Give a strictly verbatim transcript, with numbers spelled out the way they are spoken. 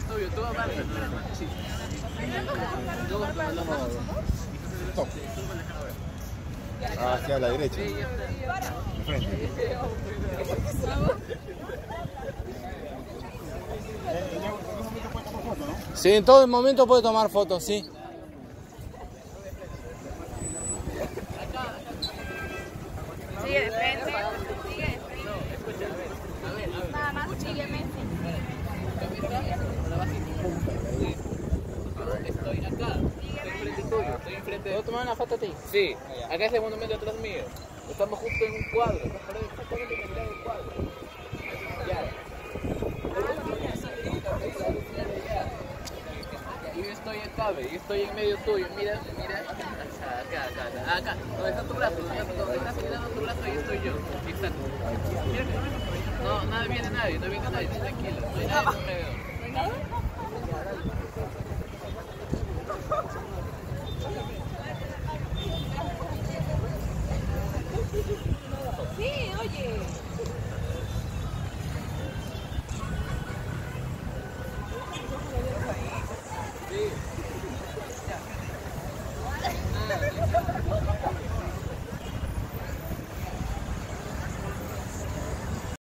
estoy yo, tú vas. Sí. Ah, hacia la derecha. De frente. Sí, en todo momento puede tomar fotos, sí. Sigue de frente, sigue de frente. Nada más, sigue Messi. Estoy acá, estoy enfrente tuyo, estoy enfrente. ¿Puedo tomar una foto a ti? Sí, acá es el monumento atrás mío. Estamos justo en un cuadro, estás por ahí, exactamente en el lado del cuadro. Ya. Y yo estoy acá, ve, yo estoy en medio tuyo, mira, mira, acá, acá, acá, acá, donde está tu brazo, donde estás mirando tu brazo, ahí estoy yo, exacto. Mira, no, nada viene nadie, no viene nadie, tranquilo, no hay nadie en medio. ¿No hay nada? Sí, oye. Sí.